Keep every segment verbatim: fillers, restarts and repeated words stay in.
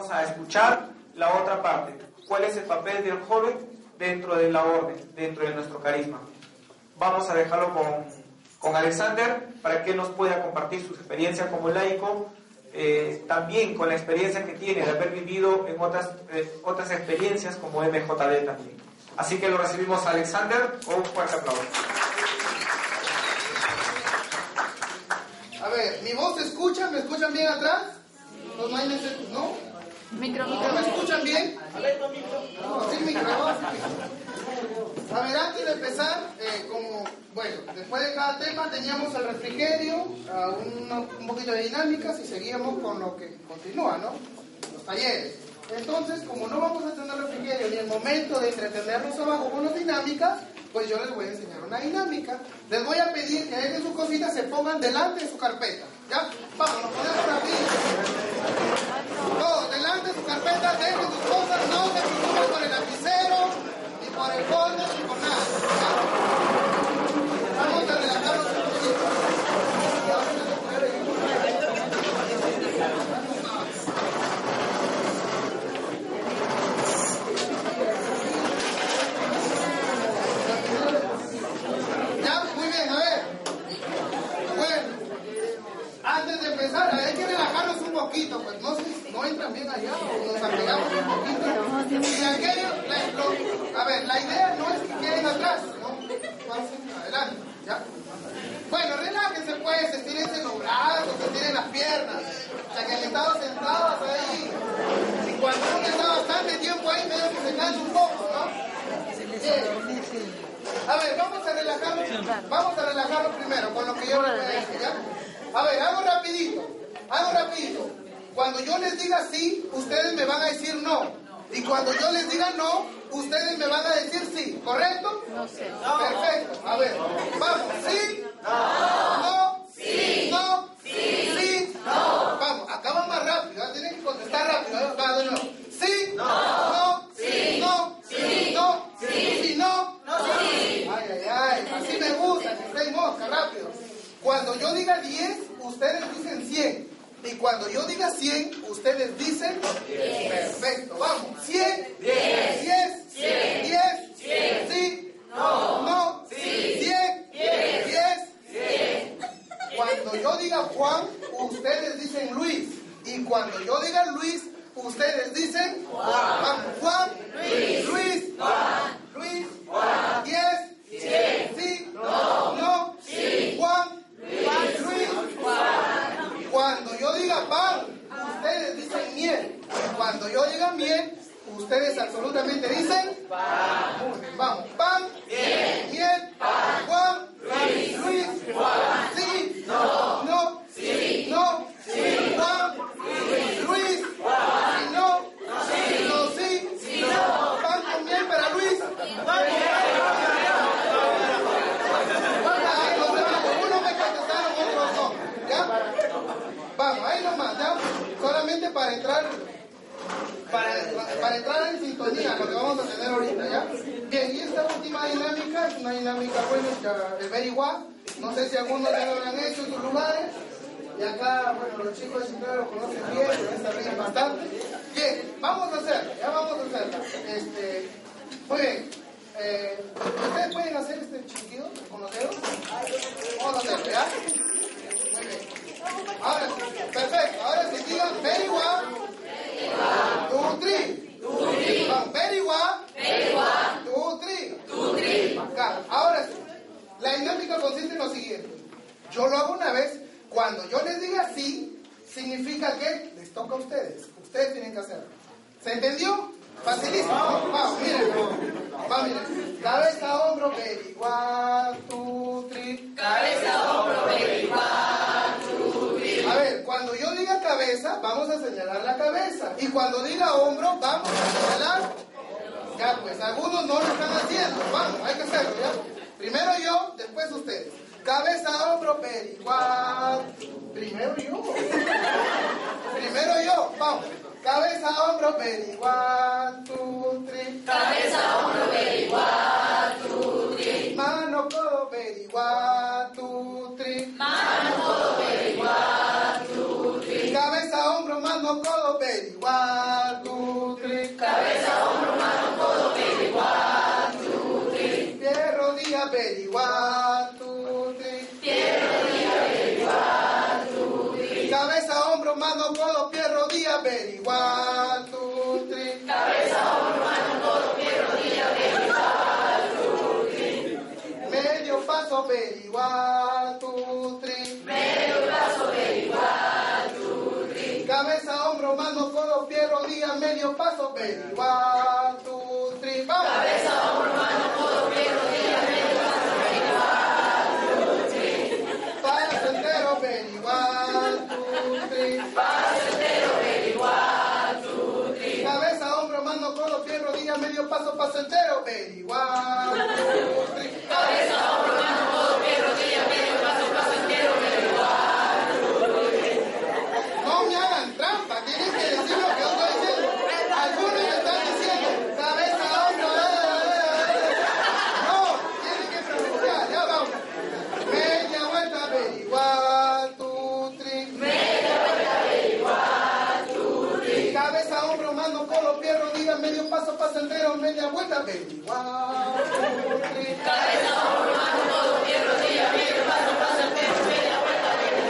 vamos a escuchar la otra parte. ¿Cuál es el papel del joven dentro de la orden, dentro de nuestro carisma? Vamos a dejarlo con, con Alexander para que nos pueda compartir su experiencia como laico, eh, también con la experiencia que tiene de haber vivido en otras, eh, otras experiencias como M J D también. Así que lo recibimos a Alexander con un fuerte aplauso. A ver, ¿mi voz se escucha? ¿Me escuchan bien atrás? ¿No? ¿No? Micro, ¿No micro. me escuchan bien? No, sin micro, no, sin micro. A ver, antes de empezar, eh, como, bueno, después de cada tema teníamos el refrigerio, uh, un, un poquito de dinámicas y seguíamos con lo que continúa, ¿no? Los talleres. Entonces, como no vamos a tener refrigerio ni el momento de entretenernos abajo con las dinámicas, pues yo les voy a enseñar una dinámica. Les voy a pedir que dejen sus cositas, se pongan delante de su carpeta. ¿Ya? Vamos, nos ponemos rapidito. Todos, delante de su carpeta, dejen sus cosas, no se preocupen por el lapicero, ni por el fondo, ni por nada. ¿Ya? Vamos a relajarnos un poquito. Ya, muy bien, a ver. Bueno, antes de empezar, hay que relajarnos un poquito, pues no, no entran bien allá o nos apegamos un poquito. Y aquello, la, lo, a ver, la idea no es que queden atrás, ¿no? Pasen adelante, ¿ya? Bueno, relájense pues, estírense los brazos, estiren las piernas. O sea, que han estado sentados ahí. Y cuando uno está bastante tiempo ahí, medio que se cansa un poco, ¿no? Bien. A ver, vamos a relajarnos, vamos a relajarnos primero con lo que yo les voy a decir, ¿ya? A ver, hago rapidito, hago rapidito. Cuando yo les diga sí, ustedes me van a decir no. Y cuando yo les diga no, ustedes me van a decir sí, ¿correcto? No sé. Perfecto, a ver, vamos, ¿sí? No. No. Sí. No. Sí. Sí. No. Vamos, acá va más rápido, ¿eh? Tienen que contestar rápido, ¿eh? Va de nuevo. ¿Sí? No. No. Sí. No. Sí. No. Sí. Sí. No. No. Sí. Ay, ay, ay, así me gusta, que esté mosca, rápido. Cuando yo diga diez, ustedes dicen cien. Y cuando yo diga cien, ustedes dicen diez. Perfecto, vamos. cien, diez, diez, diez, diez, sí, no, no, sí, cien, diez, diez. Cuando yo diga Juan, ustedes dicen Luis. Y cuando yo diga Luis, ustedes dicen Juan. Vamos, Juan, Luis, Luis, Juan, Luis, Juan, diez, diez, sí, no, no, sí, Juan, Luis, Luis, Juan. Cuando yo diga pan, ustedes dicen miel. Cuando yo diga miel, ustedes absolutamente dicen pan. Muy bien, vamos. Pan, miel, miel, pan, Juan, Luis, Luis, Juan, sí, no, no, sí, no, sí, Juan, Luis, Luis, Juan, sí, no, sí, no, sí, sí, no, pan con miel para Luis. Uno me contestaron, otros no. ¿Ya? Vamos, ahí nomás, ¿ya? Solamente para entrar, para, para entrar en sintonía, lo que vamos a tener ahorita, ¿ya? Bien, y esta última dinámica es una dinámica, bueno, ya, el very what. No sé si algunos ya lo han hecho en sus lugares. Y acá, bueno, los chicos de Chiclayo lo conocen bien, pero esta ríen bastante. Bien, vamos a hacerlo, ya vamos a hacerlo. Este, muy bien. Eh, ¿Ustedes pueden hacer este chiquillo con los dedos? Vamos a hacerlo, ¿ya? Muy bien. Ahora, perfecto. Ahora si digan very what, two, three. Vamos, very what, two, three. Acá. Ahora sí. La dinámica consiste en lo siguiente. Yo lo hago una vez. Cuando yo les diga sí, significa que les toca a ustedes. Ustedes tienen que hacerlo. ¿Se entendió? Facilísimo, ¿no? Vamos, miren. Vamos, miren. Cabeza, hombro, very one, two, three. Cabeza, hombro, very one, two, three. A ver, cuando yo diga cabeza, vamos a señalar la cabeza. Y cuando diga hombro, vamos a señalar. Ya, pues, algunos no lo están haciendo. Vamos, hay que hacerlo, ¿ya? Primero yo, después ustedes. Cabeza, hombro, very one. Primero yo. Primero yo, vamos. Cabeza, hombro, very one, two, three. Cabeza, hombro, very one, two, three. Mano, codo, very one, two, three. Mano, codo, very one, two, three. Cabeza, hombro, mano, mano, codo, very one, two, three. Cabeza, hombro, mano, codo, very one, two, three. Pie, rodilla, very one, two, three. Pie, rodilla, very one, two, three. Cabeza, hombro, mano, codo, pie, rodilla, very one, two, three. Cabeza, hombro, mano, codo, pie, rodilla, very one, two, three. Medio paso, very one, two, three. Medio paso, very one, two, three. Cabeza, hombro, mano, codo, pie, rodilla, medio paso, very one, two, three. ¡Vamos! Cabeza, hombro, mano, codo, pie, rodilla, medio paso, very one, two, three. Paso entero, very one, two, three. Paso entero, very one, two, three. Cabeza, hombro, mano, codo, pie, rodilla, medio paso, paso entero, very one, two, three. Cabeza, hombro, mano, codo, pie, rodilla, medio paso, paso entero, very one, two, three. No me hagan trampa, tienen que decir lo que yo estoy diciendo. Algunos me están diciendo, cabeza, hombro, eh, eh, eh. No, tienen que pronunciar, ya vamos. Media vuelta, very one, two, three. Media vuelta, very one, two, three. Cabeza, hombro, mano, codo, pie, rodilla, medio paso, paso entero, media vuelta, very one, two, three. Cabeza, hombro, mano, codo, pie, rodilla, medio paso, paso entero, media vuelta, very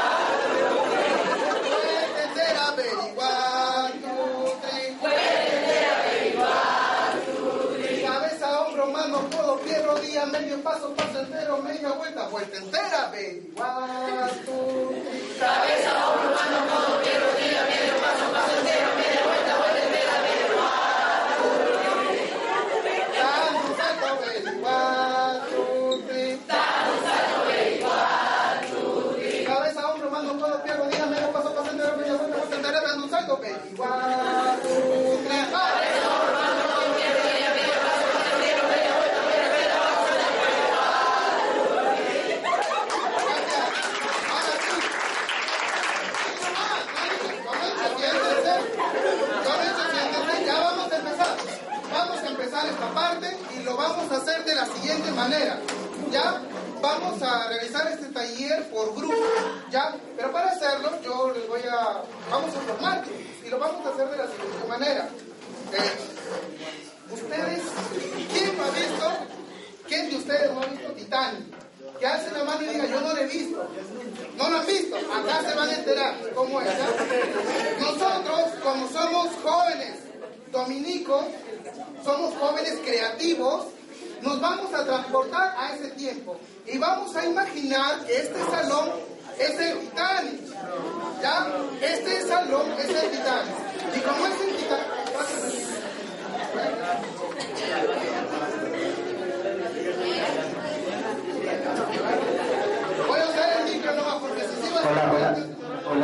one, Vuelta entera, very one, two, three. vuelta entera, very one, two, three. Cabeza, hombro, mano, codo, pie, rodilla, medio paso, paso entero, media vuelta, vuelta entera, very one, two, three. Cabeza, hombro, mano, codo, pie, rodilla, medio paso, paso entero, media vuelta, vuelta entera, very one, two, three. Dando un salto, very one, two, three. Dando un salto, very one, two, three. Cabeza, hombro, mano, codo, pie, rodilla, medio paso, paso entero, media vuelta, vuelta entera, dando un salto, very one, two, three. ¡Ah! Cabeza, hombro, mano, codo, pie, rodilla, medio paso, paso entero, media vuelta, vuelta entera, vamos a ver, very one, two, three. Gracias. Ahora sí. Siéntense. Siéntense. Ya vamos a empezar. Vamos a empezar esta parte y lo vamos a hacer de la siguiente manera. ¿Ya? Vamos a realizar este taller por grupo. ¿Ya? Pero para hacerlo, yo les voy a... Vamos a formar y lo vamos a hacer de la siguiente manera. Eh, ustedes, ¿quién no ha visto? ¿Quién de ustedes no ha visto Titanic? Que alce la mano y diga, yo no lo he visto. No lo han visto. Acá se van a enterar cómo es. ¿Ya? Nosotros, como somos jóvenes dominicos, somos jóvenes creativos, nos vamos a transportar a ese tiempo. Y vamos a imaginar que este salón es el Titanic. ¿Ya? Este salón es el Titanic. Y como es el Titanic... Voy a usar el micro nomás porque si sigo... Hola, hola, hola.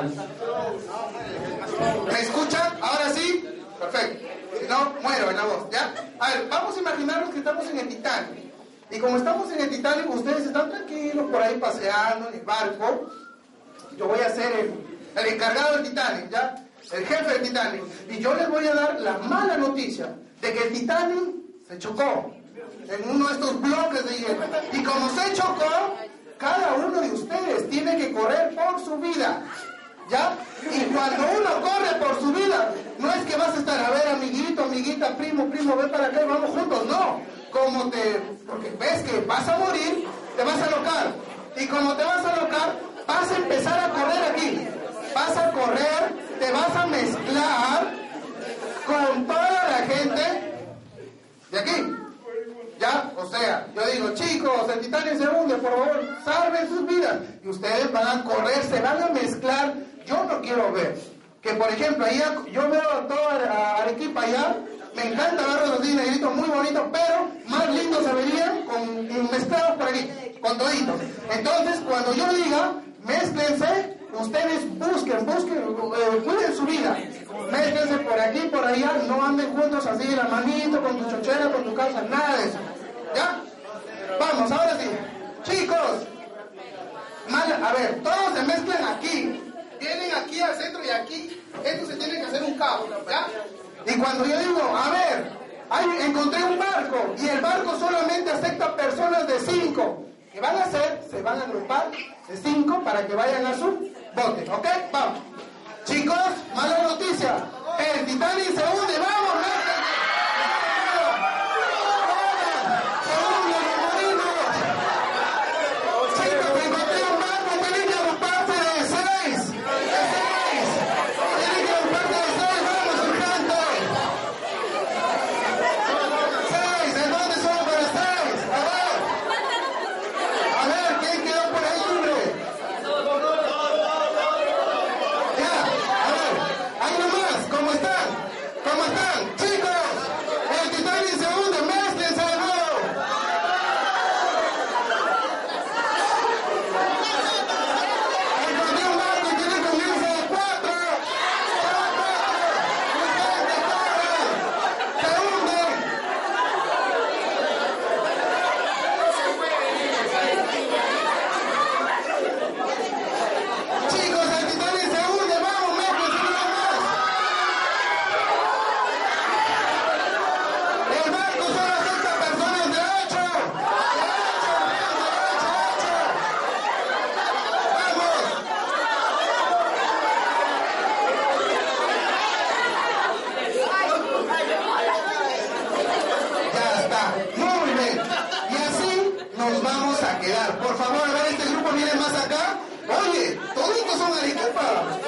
¿Me escuchan? ¿Ahora sí? Perfecto. Si no, muero en la voz, ¿ya? A ver, vamos a imaginarnos que estamos en el Titanic. Y como estamos en el Titanic, ustedes están tranquilos por ahí paseando en el barco. Yo voy a ser el, el encargado del Titanic, ¿ya? El jefe del Titanic. Y yo les voy a dar la mala noticia de que el Titanic se chocó en uno de estos bloques de hielo. Y como se chocó, cada uno de ustedes tiene que correr por su vida. ¿Ya? Y cuando uno corre por su vida, no es que vas a estar, a ver, amiguito, amiguita, primo, primo, ven para acá y vamos juntos. No, como te... Porque ves que vas a morir, te vas a alocar. Y como te vas a alocar, vas a empezar a correr aquí. Vas a correr, te vas a mezclar con toda la gente de aquí. ¿Ya? O sea, yo digo, chicos, el Titanic se hunde, por favor, salven sus vidas. Y ustedes van a correr, se van a mezclar. Yo no quiero ver que, por ejemplo, allá, yo veo a toda Arequipa allá, me encanta ver los negritos muy bonitos, pero más lindos se verían con, mezclados por aquí, con toditos. Entonces, cuando yo diga, mézclense, ustedes busquen, busquen, eh, cuiden su vida. Mézclense por aquí, por allá, no anden juntos así, la manito, con tu chochera, con tu calza, nada de eso. ¿Ya? Vamos, ahora sí. Chicos, mal, a ver, todos se mezclan aquí. Vienen aquí al centro y aquí. Esto se tiene que hacer un cabo, ¿ya? Y cuando yo digo, a ver, ahí encontré un barco y el barco solamente acepta personas de cinco. ¿Qué van a hacer? Se van a agrupar de cinco para que vayan a su bote, ¿ok? Vamos. Chicos, mala noticia. El Titanic se hunde, vamos, métanse. Se hunde, nos morimos. Chicos, encontré un barco, tienen que agruparse de seis. De seis. Tienen que agruparse de seis, vamos, urgente. Seis, ¿en dónde son para seis? A ver. A ver, ¿quién quedó por ahí, hombre? Ya, a ver, ahí nomás, ¿cómo están? ¿Cómo están? Chicos, el Titanic se hunde, mézclense de nuevo. Encontré un barco y tiene comienzo de cuatro. Son cuatro. Urgente, corran. Se hunden. Chicos, el Titanic se hunde, vamos, mézclense nada más. El barco solo acepta personas de ocho. De ocho, de ocho, Vamos. Ya está. Muy bien. Y así nos vamos a quedar. Por favor, a ver, este grupo viene más acá. Oye, toditos son Arequipa.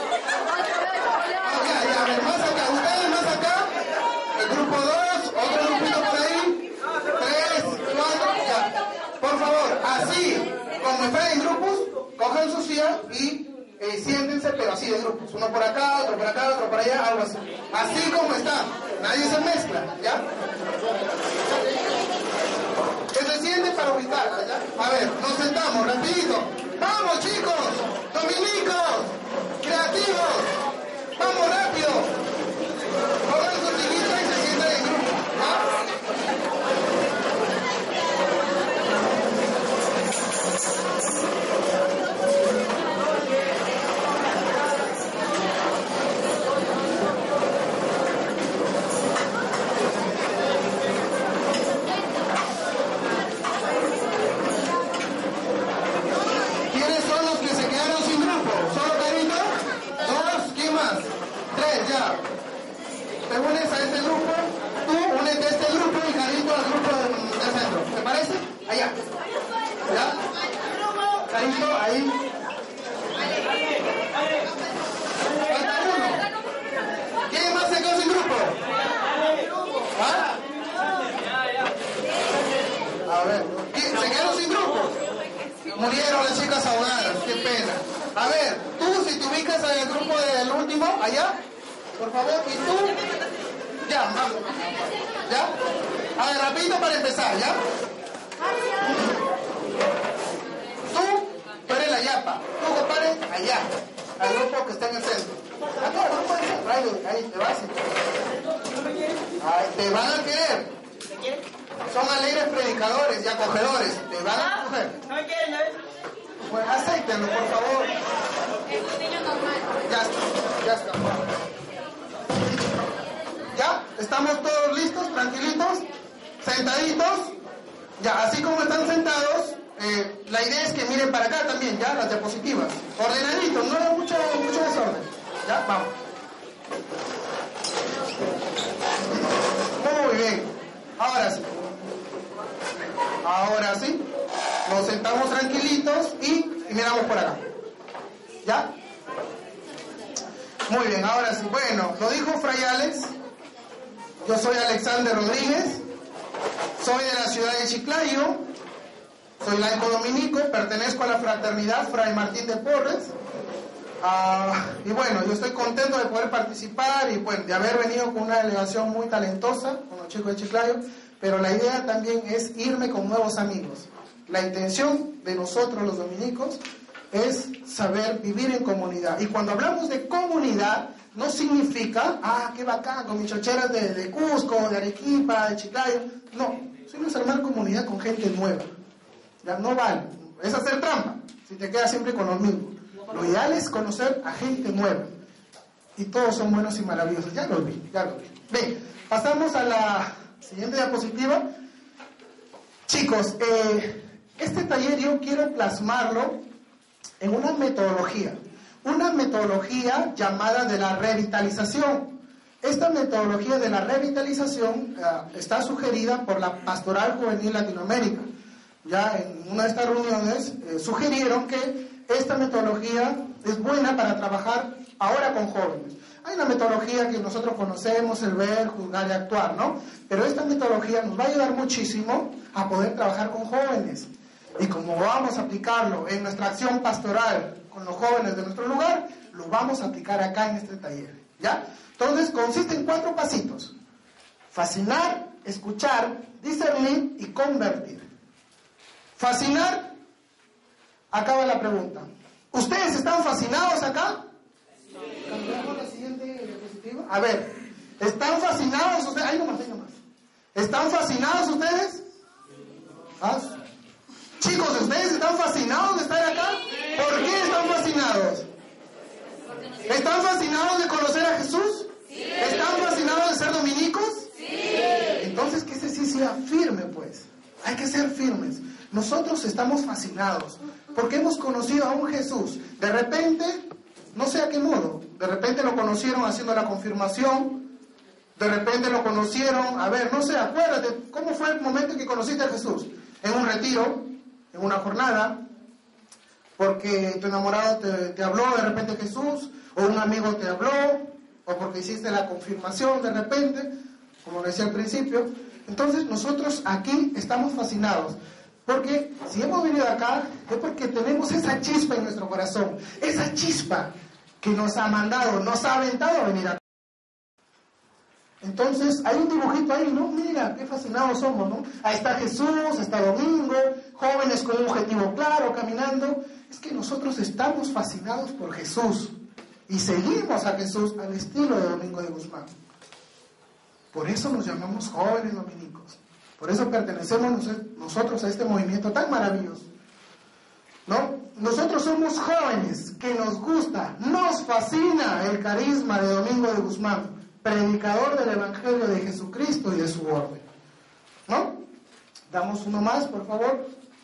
Ah, ya, ya, a ver, más acá. Ustedes más acá. El grupo dos, otro grupito por ahí. Tres, cuatro, ya. Por favor, así, como están en grupos, cojan sus sillas y eh, siéntense, pero así de grupos. Uno por acá, otro por acá, otro por allá, algo así. Así como están. Nadie se mezcla, ¿ya? Que se sienten para ubicar, ¿ya? A ver, nos sentamos, rapidito. ¡Vamos, chicos! ¡Dominicos! ¡Creativos! ¡Vamos rápido! Pongan su sillita y se sientan en grupo, ¿ya? ¿Quiénes son los que se quedaron sin grupo? ¿Solo Carito? ¿Dos? ¿Quién más? Tres, ya. Te unes a este grupo, tú únete a este grupo y Carito al grupo del, del centro. ¿Te parece? Allá. ¿Ya? Carito, ahí. Falta uno. ¿Quién más se quedó sin grupo? ¿Ah? A ver, ¿quién- ¿se quedaron sin grupo? Murieron las chicas ahogadas, qué pena. A ver, tú si te ubicas en el grupo del último, allá, por favor, y tú, ya, vamos. ¿Ya? A ver, rapidito para empezar, ¿ya? Tú, tú eres la yapa, tú compadre, allá, al grupo que está en el centro. Acá, el grupo del centro, ahí, ahí te vas. Ahí, te van a querer. Son alegres predicadores y acogedores, te van a coger. No me quieren, ¿sabes? Pues acéptenlo, por favor. Es un niño normal. Ya está, ya está. ¿Ya? ¿Estamos todos listos, tranquilitos? ¿Sentaditos? Ya, así como están sentados, eh, la idea es que miren para acá también, ¿ya? Las diapositivas. Ordenaditos, no hay mucho, mucho desorden. ¿Ya? Vamos. Muy bien. Ahora sí. Ahora sí. Nos sentamos tranquilitos y, y miramos por acá. ¿Ya? Muy bien, ahora sí. Bueno, lo dijo Fray Alex. Yo soy Alexander Rodríguez. Soy de la ciudad de Chiclayo. Soy laico dominico. Pertenezco a la fraternidad Fray Martín de Porres. Ah, y bueno, yo estoy contento de poder participar y pues, de haber venido con una delegación muy talentosa, con los chicos de Chiclayo. Pero la idea también es irme con nuevos amigos. La intención de nosotros los dominicos es saber vivir en comunidad. Y cuando hablamos de comunidad, no significa, ah, qué bacán, con mis chocheras de, de Cusco, de Arequipa, de Chiclayo. No, sino es armar comunidad con gente nueva. Ya no vale, es hacer trampa, si te quedas siempre con los mismos. Lo ideal es conocer a gente nueva. Y todos son buenos y maravillosos. Ya lo vi, ya lo vi. Bien, pasamos a la siguiente diapositiva. Chicos, eh, este taller yo quiero plasmarlo en una metodología. una metodología llamada de la revitalización. Esta metodología de la revitalización uh, está sugerida por la Pastoral Juvenil Latinoamérica. Ya en una de estas reuniones eh, sugirieron que esta metodología es buena para trabajar ahora con jóvenes. Hay una metodología que nosotros conocemos, el ver, juzgar y actuar, ¿no? Pero esta metodología nos va a ayudar muchísimo a poder trabajar con jóvenes. Y como vamos a aplicarlo en nuestra acción pastoral con los jóvenes de nuestro lugar, lo vamos a aplicar acá en este taller, ¿ya? Entonces, consiste en cuatro pasitos. Fascinar, escuchar, discernir y convertir. Fascinar, acaba la pregunta. ¿Ustedes están fascinados acá? Sí. ¿Cambiamos la siguiente diapositiva? A ver, ¿están fascinados ustedes? Ahí nomás, ahí nomás. ¿Están fascinados ustedes? ¿Ah? Chicos, ¿ustedes están fascinados de estar acá? ¿Por qué están fascinados? ¿Están fascinados de conocer a Jesús? Sí. ¿Están fascinados de ser dominicos? Sí. Entonces que ese sí sea firme, pues. Hay que ser firmes. Nosotros estamos fascinados porque hemos conocido a un Jesús. De repente, no sé a qué modo, de repente lo conocieron haciendo la confirmación, de repente lo conocieron, a ver, no sé, acuérdate, ¿cómo fue el momento en que conociste a Jesús? En un retiro, en una jornada, porque tu enamorado te, te habló de repente Jesús, o un amigo te habló, o porque hiciste la confirmación de repente, como decía al principio. Entonces nosotros aquí estamos fascinados, porque si hemos venido acá es porque tenemos esa chispa en nuestro corazón, esa chispa que nos ha mandado, nos ha aventado a venir acá. Entonces hay un dibujito ahí, ¿no? Mira, qué fascinados somos, ¿no? Ahí está Jesús, está Domingo, jóvenes con un objetivo claro, caminando. Es que nosotros estamos fascinados por Jesús y seguimos a Jesús al estilo de Domingo de Guzmán. Por eso nos llamamos jóvenes dominicos. Por eso pertenecemos nosotros a este movimiento tan maravilloso, ¿no? Nosotros somos jóvenes que nos gusta, nos fascina el carisma de Domingo de Guzmán, predicador del Evangelio de Jesucristo y de su orden, ¿no? Damos uno más, por favor.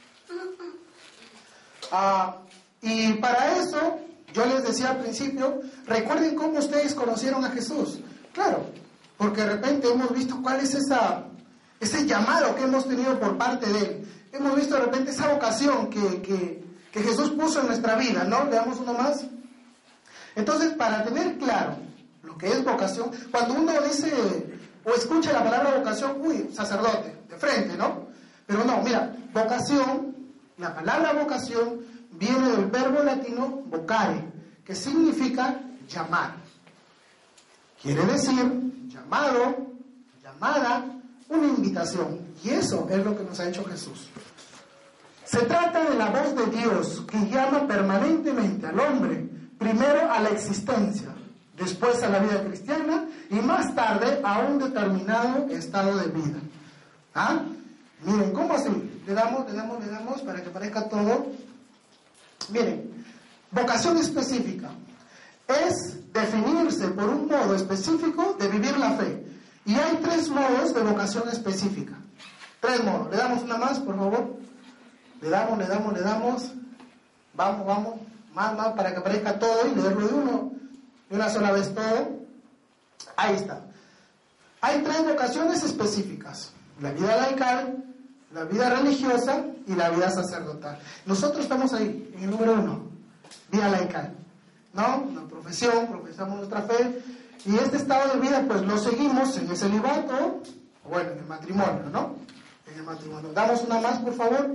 Ah, y para eso, yo les decía al principio, recuerden cómo ustedes conocieron a Jesús. Claro, porque de repente hemos visto cuál es esa, ese llamado que hemos tenido por parte de Él. Hemos visto de repente esa vocación que, que, que Jesús puso en nuestra vida, ¿no? Le damos uno más. Entonces, para tener claro lo que es vocación, cuando uno dice o escucha la palabra vocación, uy, sacerdote, de frente, ¿no? Pero no, mira, vocación, la palabra vocación viene del verbo latino vocare, que significa llamar. Quiere decir llamado, llamada, una invitación. Y eso es lo que nos ha hecho Jesús. Se trata de la voz de Dios que llama permanentemente al hombre, primero a la existencia, después a la vida cristiana y más tarde a un determinado estado de vida. ¿Ah? Miren, ¿cómo así? Le damos, le damos, le damos para que parezca todo. Miren, vocación específica es definirse por un modo específico de vivir la fe. Y hay tres modos de vocación específica. Tres modos. Le damos una más, por favor. Le damos, le damos, le damos. Vamos, vamos. Más, más, para que aparezca todo y leerlo de uno. De una sola vez todo. Ahí está. Hay tres vocaciones específicas. La vida laical, la vida religiosa y la vida sacerdotal. Nosotros estamos ahí, en el número uno. Vida laical. ¿No? Una profesión, profesamos nuestra fe. Y este estado de vida, pues lo seguimos en el celibato, o bueno, en el matrimonio, ¿no? En el matrimonio. Damos una más, por favor.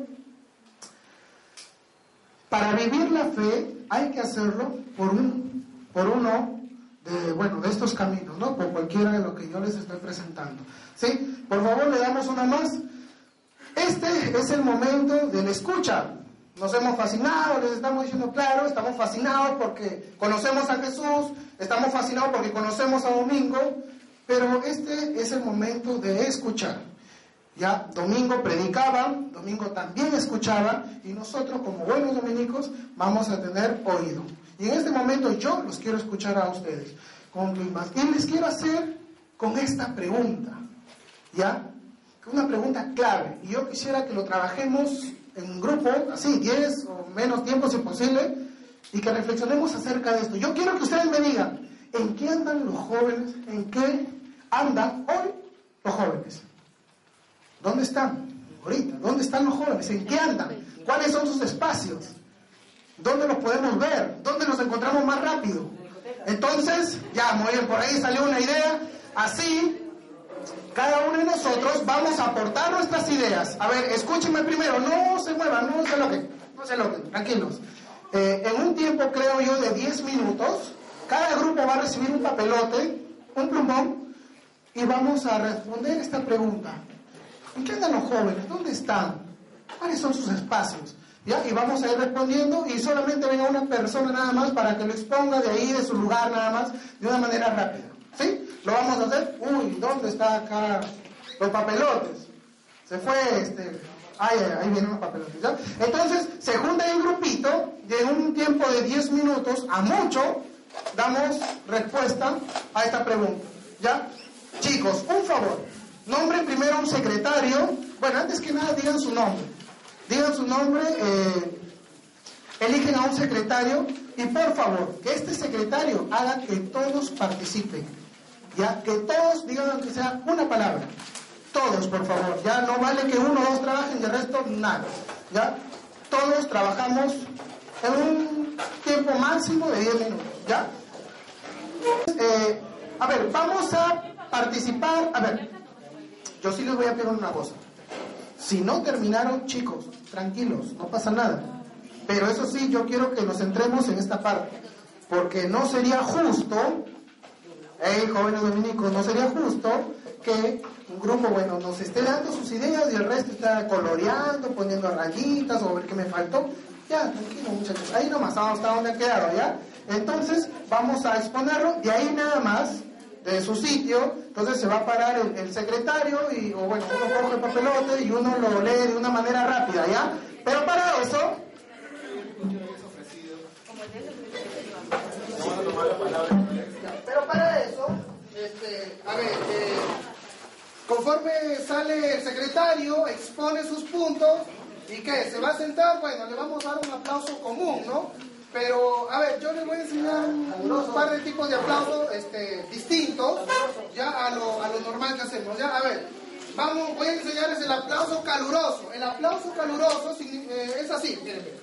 Para vivir la fe hay que hacerlo por un, por uno de, bueno, de estos caminos, ¿no? Por cualquiera de lo que yo les estoy presentando. ¿Sí? Por favor, le damos una más. Este es el momento de la escucha. Nos hemos fascinado, les estamos diciendo claro, estamos fascinados porque conocemos a Jesús, estamos fascinados porque conocemos a Domingo, pero este es el momento de escuchar. Ya, Domingo predicaba, Domingo también escuchaba, y nosotros como buenos dominicos vamos a tener oído. Y en este momento yo los quiero escuchar a ustedes. Y les quiero hacer con esta pregunta, ¿ya? Una pregunta clave, y yo quisiera que lo trabajemos en un grupo, así, diez o menos tiempo si posible, y que reflexionemos acerca de esto. Yo quiero que ustedes me digan, ¿en qué andan los jóvenes? ¿En qué andan hoy los jóvenes? ¿Dónde están? Ahorita, ¿dónde están los jóvenes? ¿En qué andan? ¿Cuáles son sus espacios? ¿Dónde los podemos ver? ¿Dónde los encontramos más rápido? Entonces, ya, muy bien, por ahí salió una idea. Así, cada uno de nosotros vamos a aportar nuestras ideas. A ver, escúchenme primero, no se muevan, no se loquen, no se loquen, tranquilos. Eh, en un tiempo, creo yo, de diez minutos, cada grupo va a recibir un papelote, un plumón, y vamos a responder esta pregunta. ¿En qué andan los jóvenes? ¿Dónde están? ¿Cuáles son sus espacios? ¿Ya? Y vamos a ir respondiendo, y solamente venga una persona nada más para que lo exponga de ahí, de su lugar nada más, de una manera rápida. ¿Sí? Lo vamos a hacer. Uy, ¿dónde está acá los papelotes? Se fue este... Ay, ay, ahí vienen los papelotes, ¿ya? Entonces, se junta en grupito, de un tiempo de diez minutos a mucho, damos respuesta a esta pregunta, ¿ya? Chicos, un favor, nombren primero a un secretario. Bueno, antes que nada, digan su nombre. Digan su nombre, eh, eligen a un secretario, y por favor, que este secretario haga que todos participen, ¿ya? Que todos digan aunque sea una palabra. Todos, por favor, ya no vale que uno o dos trabajen y el resto nada, ya. Todos trabajamos en un tiempo máximo de diez minutos, ya. Eh, a ver, vamos a participar. A ver, yo sí les voy a pedir una cosa. Si no terminaron, chicos, tranquilos, no pasa nada. Pero eso sí, yo quiero que nos centremos en esta parte, porque no sería justo, hey, jóvenes dominicos, no sería justo que un grupo, bueno, nos esté dando sus ideas y el resto está coloreando, poniendo rayitas o ver qué me faltó. Ya, tranquilo, muchachos, ahí nomás, hasta donde ha quedado, ¿ya? Entonces, vamos a exponerlo, de ahí nada más, de su sitio. Entonces se va a parar el, el secretario y, o bueno, uno coge el papelote y uno lo lee de una manera rápida, ¿ya? Pero para eso... Pero para eso, este, a ver, eh, conforme sale el secretario, expone sus puntos, ¿y qué? ¿Se va a sentar? Bueno, le vamos a dar un aplauso común, ¿no? Pero, a ver, yo les voy a enseñar un, unos par de tipos de aplausos este, distintos, ya a lo, a lo normal que hacemos, ya, a ver, vamos, voy a enseñarles el aplauso caluroso. El aplauso caluroso eh, es así, miren, miren.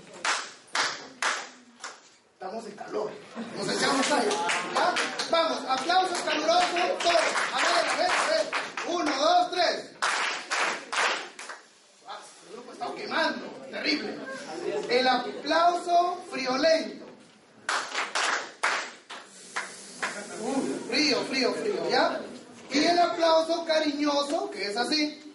Estamos en calor, nos echamos aire, ¿ya? Vamos, aplausos calurosos, todos, a ver, a ver, a ver, uno, dos, tres. Ah, el grupo está quemando, terrible. El aplauso friolento. Uh, frío, frío, frío, ¿ya? Y el aplauso cariñoso, que es así.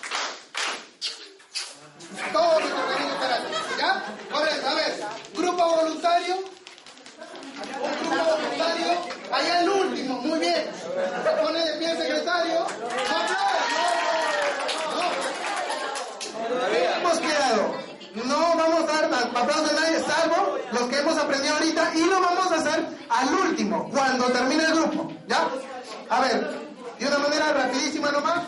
Todo nuestro cariño para ti, ¿ya? Correcto, a ver, grupo voluntario. Un grupo voluntario. Allá el último, muy bien. Se pone de pie el secretario. Hemos quedado. No vamos a dar aplausos a nadie, salvo los que hemos aprendido ahorita, y lo vamos a hacer al último, cuando termine el grupo, ¿ya? A ver, de una manera rapidísima nomás.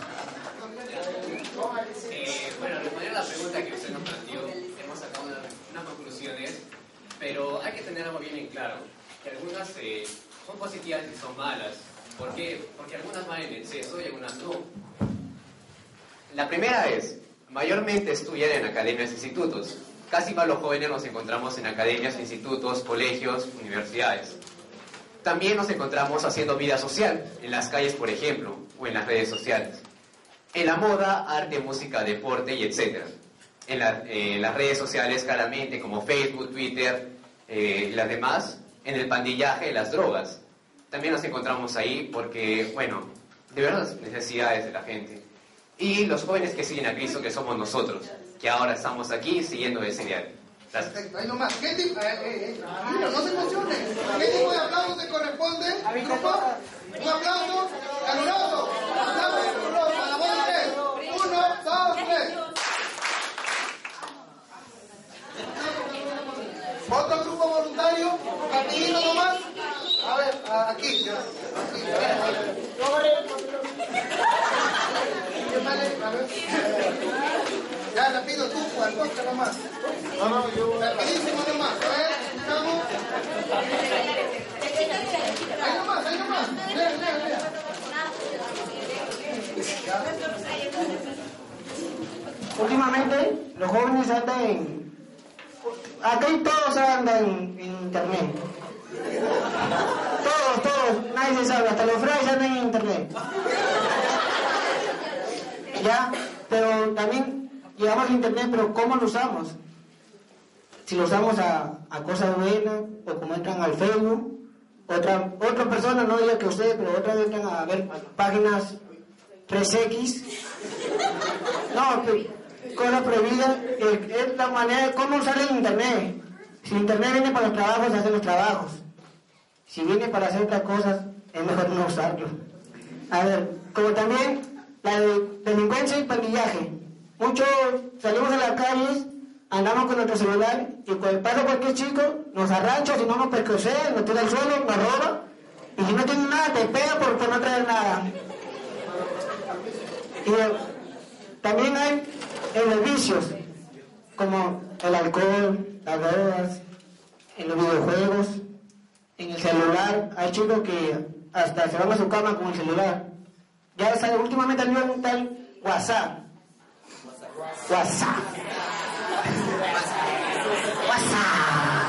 Eh, bueno, responder a la pregunta que usted nos planteó, hemos sacado una, unas conclusiones, pero hay que tener algo bien en claro, que algunas eh, son positivas y son malas. ¿Por qué? Porque algunas van en exceso y algunas no. La primera es, mayormente estudian en academias e institutos. Casi más los jóvenes nos encontramos en academias, institutos, colegios, universidades. También nos encontramos haciendo vida social, en las calles, por ejemplo, o en las redes sociales. En la moda, arte, música, deporte y etcétera. En, la, eh, en las redes sociales, claramente, como Facebook, Twitter eh, y las demás. En el pandillaje, las drogas. También nos encontramos ahí porque, bueno, de verdad las necesidades de la gente. Y los jóvenes que siguen a Cristo, que somos nosotros, que ahora estamos aquí siguiendo ese ideal. Gracias. Perfecto, ahí nomás. ¿Qué tipo? Eh, eh, eh, mira, no se emocionen. ¿Qué tipo de aplauso te corresponde? ¿Grupo? Un aplauso caluroso. Aplauso caluroso. A la voz de tres. Uno, dos, tres. Otro grupo voluntario. Rapidito nomás. A ver, aquí. Aquí. A ver. Ya, rápido, tú, al toque nomás. No, no, yo... Rapidísimo nomás. A ver, estamos... últimamente los jóvenes andan en... Acá todos andan en, en internet. Todos, todos, nadie se sabe, hasta los frailes andan en internet. Ya, pero también llegamos a internet, pero ¿cómo lo usamos? Si lo usamos a, a cosas buenas, o como entran al Facebook, otra, otra persona, no diga que ustedes, pero otras entran a ver páginas tres equis. No, que, cosa prohibida, es, es la manera de cómo usar el internet. Si el internet viene para los trabajos, se hacen los trabajos. Si viene para hacer otras cosas, es mejor no usarlo. A ver, como también la de delincuencia y pandillaje. Muchos salimos a las calles, andamos con nuestro celular y cuando pasa cualquier chico, nos arrancha, si no nos percosea, nos tira al suelo, nos roba. Y si no tiene nada, te pega por, por no traer nada. Y eh, también hay en los vicios, como el alcohol, las drogas, en los videojuegos, en el celular. Hay chicos que hasta se van a su cama con el celular. Ya sabe, últimamente salió un tal WhatsApp. WhatsApp. WhatsApp.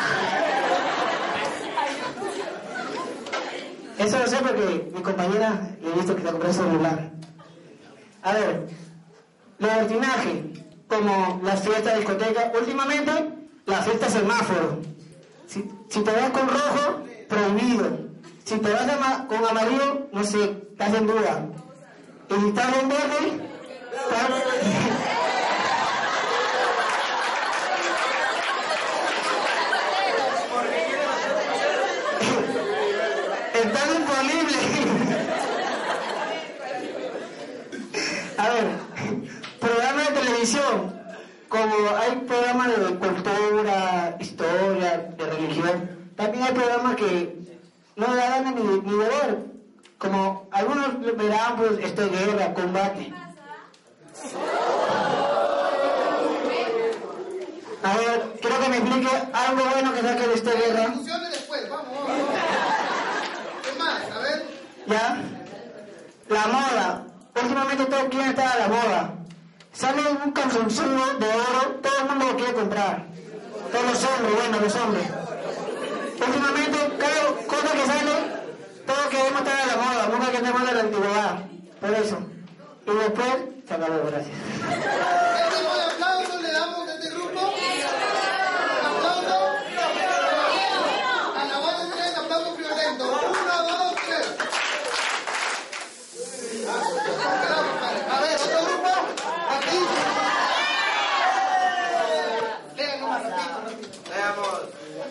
Eso lo sé porque mi compañera le he visto que se compró el celular. A ver, libertinaje, como las fiestas de discoteca. Últimamente, la fiesta semáforo. Si, si te vas con rojo, prohibido. Si te vas ama, con amarillo, no sé, estás en duda. Y si estás en verde, estás... estás disponible. A ver, programas de televisión, como hay programas de cultura, historia, de religión, también hay programas que no le dan ni, ni de ver, como algunos verán, pues, esto de guerra, combate. A ver, quiero que me explique algo bueno que saque de esta guerra. Discusiones después, vamos, vamos. ¿Qué más? A ver. ¿Ya? La moda. Últimamente todo quiere estar a la moda. Sale un calzoncillo de oro, todo el mundo lo quiere comprar. Todos los hombres, bueno, los hombres. Últimamente, cada cosa que sale, todos queremos estar a la moda, nunca queremos de la antigüedad. Por eso. Y después, se acabó, gracias. ¿Qué tipo de aplausos le damos a este grupo? ¿Aplauso? A la voz de tres, aplauso violento. Uno, dos, tres. A ver, otro grupo. Aquí. Lean un ratito. Veamos.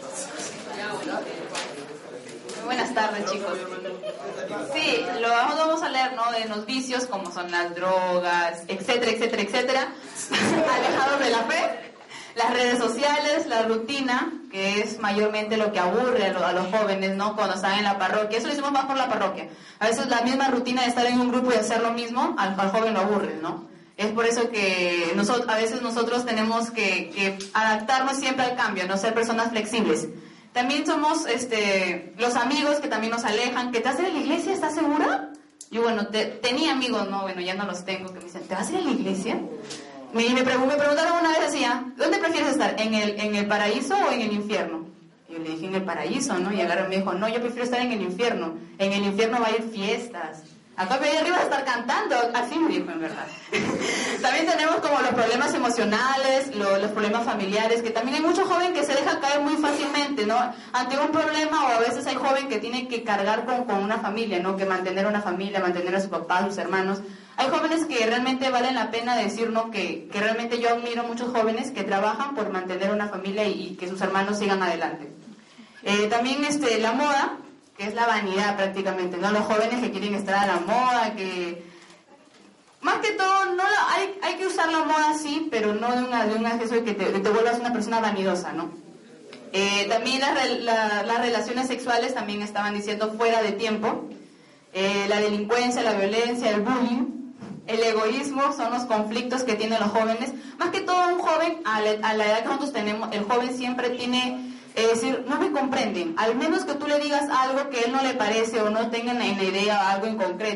Muy buenas tardes, chicos. Sí, lo vamos, vamos a leer, ¿no? De los vicios como son las drogas, etcétera, etcétera, etcétera, alejados de la fe, las redes sociales, la rutina, que es mayormente lo que aburre a, lo, a los jóvenes, ¿no? Cuando están en la parroquia. Eso lo hicimos más por la parroquia. A veces la misma rutina de estar en un grupo y hacer lo mismo, al, al joven lo aburre, ¿no? Es por eso que nosotros, a veces nosotros tenemos que, que adaptarnos siempre al cambio, no ser personas flexibles. También somos este, los amigos que también nos alejan. ¿Que te vas a ir a la iglesia? ¿Estás segura? Yo, bueno, te, tenía amigos, no, bueno, ya no los tengo, que me dicen, ¿te vas a ir a la iglesia? Me, me, pregun- me preguntaron una vez así, ¿ah? ¿Dónde prefieres estar? ¿En el, ¿En el paraíso o en el infierno? Y yo le dije, en el paraíso, ¿no? Y agarró y me dijo, no, yo prefiero estar en el infierno. En el infierno va a ir fiestas. Acá me arriba a estar cantando, así me dijo en verdad. También tenemos como los problemas emocionales, lo, los problemas familiares, que también hay mucho joven que se deja caer muy fácilmente, ¿no? Ante un problema, o a veces hay joven que tiene que cargar con, con una familia, ¿no? Que mantener una familia, mantener a su papá, a sus hermanos. Hay jóvenes que realmente valen la pena decir, ¿no? Que, que realmente yo admiro muchos jóvenes que trabajan por mantener una familia y, y que sus hermanos sigan adelante. Eh, también este, la moda, que es la vanidad prácticamente, ¿no? Los jóvenes que quieren estar a la moda, que... Más que todo, no la, hay, hay que usar la moda sí, pero no de, una, de un acceso de que te, de te vuelvas una persona vanidosa, ¿no? Eh, también las, la, las relaciones sexuales también estaban diciendo fuera de tiempo. Eh, la delincuencia, la violencia, el bullying, el egoísmo son los conflictos que tienen los jóvenes. Más que todo un joven, a la, a la edad que nosotros tenemos, el joven siempre tiene... Es decir, no me comprenden. Al menos que tú le digas algo que a él no le parece o no tenga en la idea algo en concreto,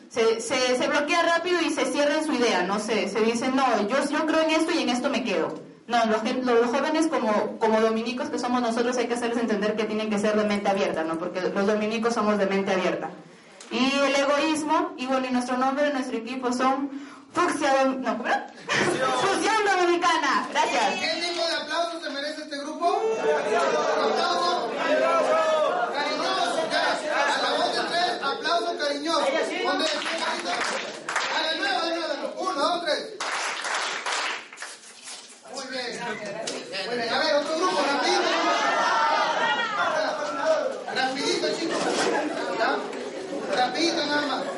se, se, se bloquea rápido y se cierra en su idea, no sé, se dice, no, yo, yo creo en esto y en esto me quedo. No, los, los jóvenes como, como dominicos que somos nosotros hay que hacerles entender que tienen que ser de mente abierta, ¿no? Porque los dominicos somos de mente abierta. Y el egoísmo, y bueno, y nuestro nombre, nuestro equipo son Fucsia, no, ¿cómo era? Fusión Dominicana. Gracias. ¿Qué tipo de aplausos se merece este grupo? ¿Aplauso? Cariñoso, ya. A la voz de tres, aplauso cariñoso. ¿Dónde? A la nueva, de nuevo. Uno, dos, tres. Muy bien. Muy bien. A ver, otro grupo, rapidito. Rapidito, chicos. ¿Ya? Rapidito nada más.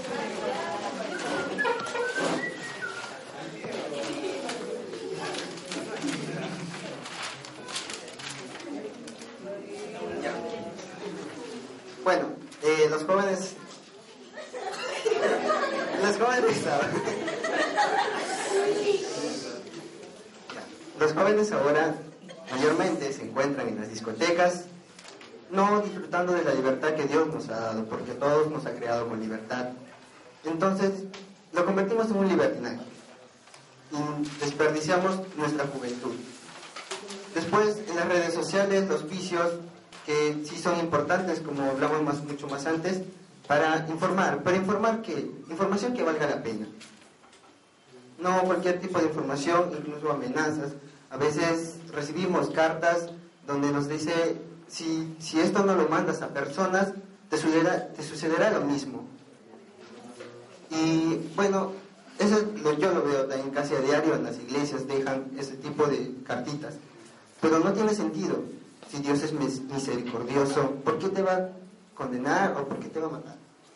Bueno, eh, los jóvenes... Los jóvenes ahora... Los jóvenes ahora mayormente se encuentran en las discotecas, no disfrutando de la libertad que Dios nos ha dado, porque todos nos ha creado con libertad. Entonces, lo convertimos en un libertinaje y desperdiciamos nuestra juventud. Después, en las redes sociales, los vicios, que sí son importantes, como hablamos más, mucho más antes, para informar, para informar que, información que valga la pena. No cualquier tipo de información, incluso amenazas. A veces recibimos cartas donde nos dice, si, si esto no lo mandas a personas, te sucederá, te sucederá lo mismo. Y bueno, eso lo, yo lo veo también casi a diario en las iglesias, dejan ese tipo de cartitas. Pero no tiene sentido. Si Dios es misericordioso, ¿por qué te va a condenar o por qué te va a matar?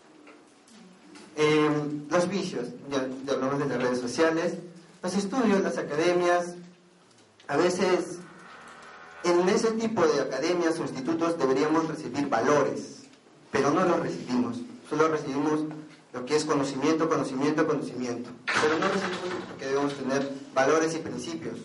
Eh, los vicios, ya, ya hablamos de las redes sociales, los estudios, las academias. A veces en ese tipo de academias o institutos deberíamos recibir valores, pero no los recibimos, solo recibimos lo que es conocimiento, conocimiento, conocimiento, pero no recibimos porque debemos tener valores y principios.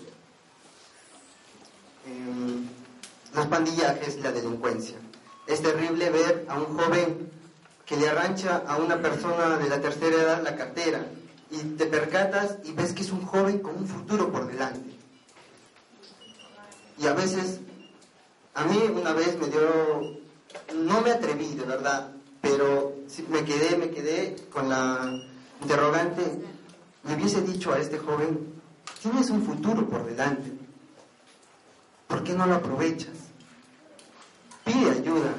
Eh, los pandillajes y la delincuencia. Es terrible ver a un joven que le arrancha a una persona de la tercera edad la cartera y te percatas y ves que es un joven con un futuro por delante. Y a veces, a mí una vez me dio, no me atreví de verdad, pero me quedé, me quedé con la interrogante, le hubiese dicho a este joven, tienes un futuro por delante, ¿por qué no lo aprovechas? Pide ayuda.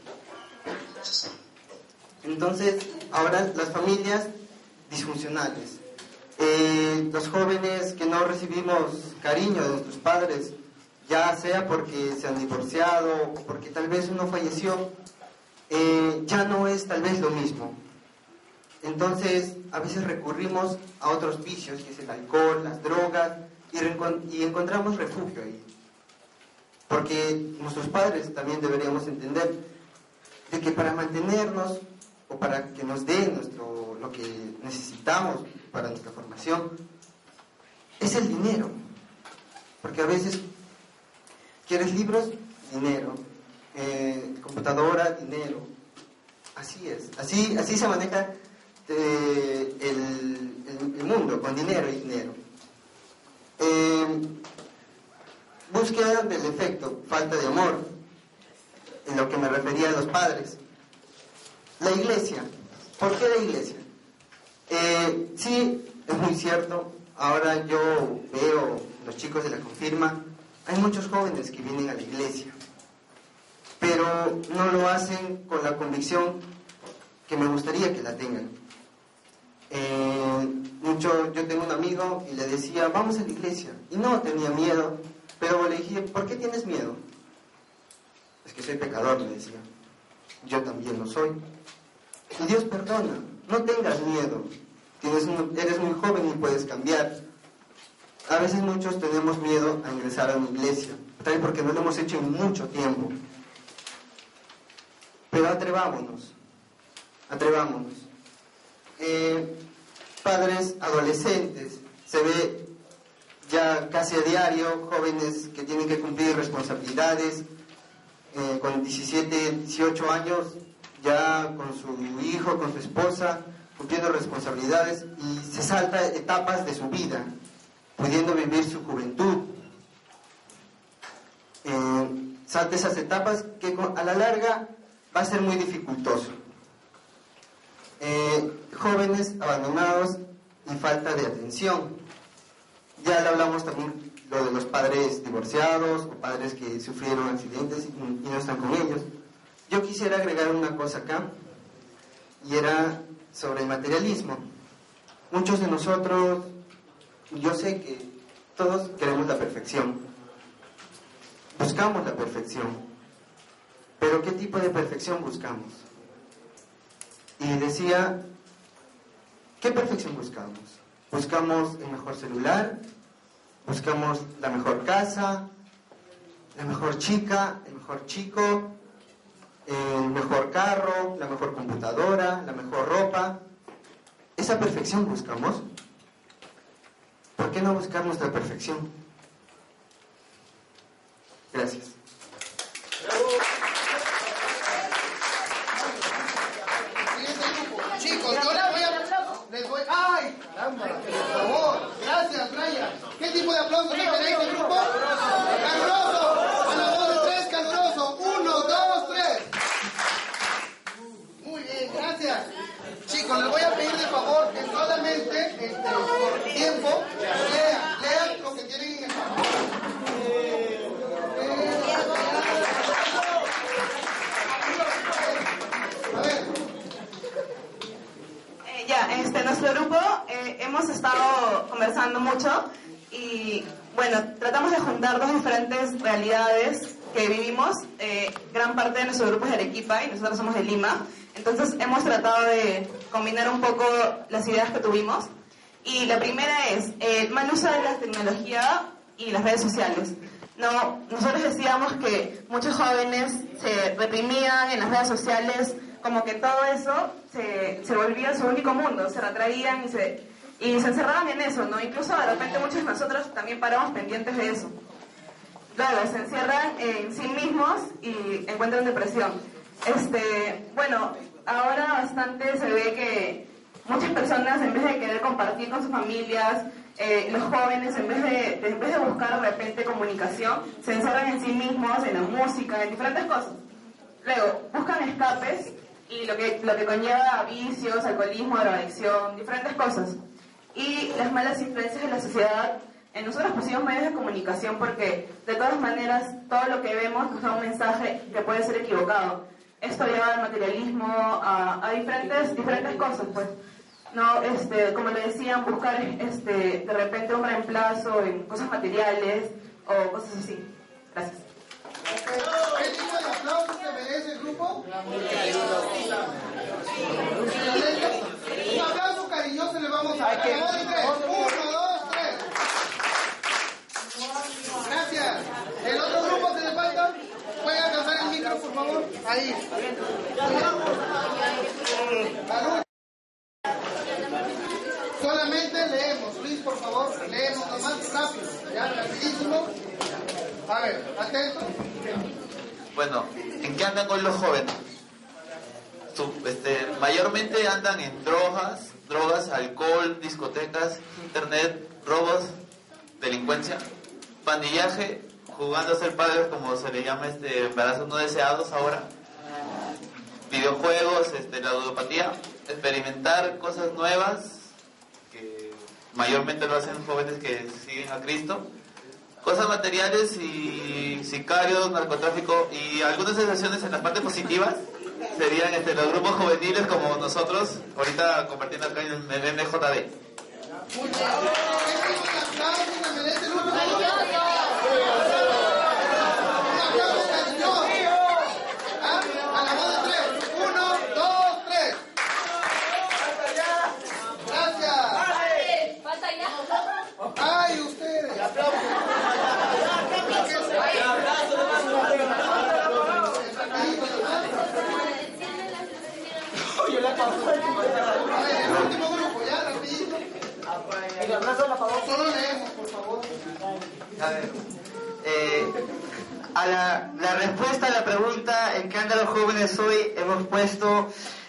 Entonces, ahora las familias disfuncionales, eh, los jóvenes que no recibimos cariño de nuestros padres, ya sea porque se han divorciado, porque tal vez uno falleció, eh, ya no es tal vez lo mismo. Entonces, a veces recurrimos a otros vicios, que es el alcohol, las drogas, y, y encontramos refugio ahí. Porque nuestros padres también deberíamos entender de que para mantenernos o para que nos dé nuestro, lo que necesitamos para nuestra formación, es el dinero. Porque a veces quieres libros, dinero, eh, computadora, dinero. Así es, así, así se maneja eh, el, el, el mundo, con dinero y dinero. Eh, búsqueda del efecto, falta de amor, en lo que me refería a los padres. La iglesia, ¿por qué la iglesia? Eh, sí, es muy cierto, ahora yo veo los chicos de la confirma, hay muchos jóvenes que vienen a la iglesia, pero no lo hacen con la convicción que me gustaría que la tengan. Eh, mucho, yo tengo un amigo y le decía, vamos a la iglesia, y no, tenía miedo, pero le dije, ¿por qué tienes miedo? Es que soy pecador, me decía. Yo también lo soy. Y Dios perdona, no tengas miedo, tienes un, eres muy joven y puedes cambiar. A veces muchos tenemos miedo a ingresar a una iglesia, tal porque no lo hemos hecho en mucho tiempo. Pero atrevámonos, atrevámonos. Eh, padres adolescentes, se ve ya casi a diario jóvenes que tienen que cumplir responsabilidades, eh, con diecisiete, dieciocho años, ya con su hijo, con su esposa, cumpliendo responsabilidades y se salta etapas de su vida, pudiendo vivir su juventud. Eh, salta esas etapas que a la larga va a ser muy dificultoso. Eh, jóvenes abandonados y falta de atención. Ya le hablamos también lo de los padres divorciados o padres que sufrieron accidentes y, y no están con ellos. Yo quisiera agregar una cosa acá, y era sobre el materialismo. Muchos de nosotros, yo sé que todos queremos la perfección, buscamos la perfección, pero ¿qué tipo de perfección buscamos? Y decía, ¿qué perfección buscamos? Buscamos el mejor celular, buscamos la mejor casa, la mejor chica, el mejor chico, el mejor carro, la mejor computadora, la mejor ropa. ¿Esa perfección buscamos? ¿Por qué no buscar nuestra perfección? Gracias. Chicos, yo les voy a... Les voy, ¡ay, caramba! Por favor, gracias, Brian. ¿Qué tipo de aplausos tenéis del grupo? ¡Caluroso! A la voz de tres, caluroso. Uno, dos, tres. Muy bien, gracias. Chicos, les voy a pedir de favor que solamente, este, por tiempo, lean, lean lo que tienen en el papel. A ver. Eh, ya, este, nuestro grupo eh, hemos estado conversando mucho y, bueno, tratamos de juntar dos diferentes realidades que vivimos. Eh, gran parte de nuestro grupo es de Arequipa y nosotros somos de Lima. Entonces hemos tratado de combinar un poco las ideas que tuvimos. Y la primera es el mal uso de la tecnología y las redes sociales. No, nosotros decíamos que muchos jóvenes se reprimían en las redes sociales, como que todo eso se, se volvía su único mundo, se retraían y se, y se encerraban en eso, ¿no? Incluso de repente muchos de nosotros también paramos pendientes de eso. Luego se encierran en sí mismos y encuentran depresión. Este, bueno, ahora bastante se ve que muchas personas, en vez de querer compartir con sus familias, eh, los jóvenes, en vez de, de, en vez de buscar de repente comunicación, se encerran en sí mismos, en la música, en diferentes cosas. Luego, buscan escapes y lo que, lo que conlleva a vicios, alcoholismo, drogadicción, diferentes cosas. Y las malas influencias de la sociedad. Eh, nosotros pusimos medios de comunicación porque, de todas maneras, todo lo que vemos nos da un mensaje que puede ser equivocado. Esto lleva al materialismo, a, a diferentes, diferentes cosas, pues. No, este, como le decían, buscar este, de repente un reemplazo en cosas materiales o cosas así. Gracias. ¿Qué tipo de aplausos se merece el grupo? Un aplauso cariñoso le vamos a dar. Uno, dos, tres. Gracias. ¿El otro grupo se le falta? ¿Pueden alcanzar el micro, por favor? Ahí. Salud. Solamente leemos, Luis, por favor, leemos nomás rápido, ya, rapidísimo. A ver, atento. Bueno, ¿en qué andan hoy los jóvenes? Su, este, mayormente andan en drogas, drogas, alcohol, discotecas, internet, robos, delincuencia, pandillaje, jugando a ser padres, como se le llama, este, embarazos no deseados ahora, videojuegos, este, la ludopatía, experimentar cosas nuevas, que mayormente lo hacen jóvenes que siguen a Cristo, cosas materiales y sicarios, narcotráfico, y algunas excepciones en las partes positivas serían este, los grupos juveniles como nosotros, ahorita compartiendo acá en el M J B. Muy bien. Un aplauso que merece el grupo. Un aplauso cariñoso. ¿Ah? A la voz de tres. Uno, dos, tres. Gracias. Falta ya. Ay, ustedes. Aplausos. A ver, el último grupo, ya, rapidito. Solo leemos, por favor. A ver, eh, a la, la respuesta a la pregunta ¿en qué andan los jóvenes hoy? Hemos puesto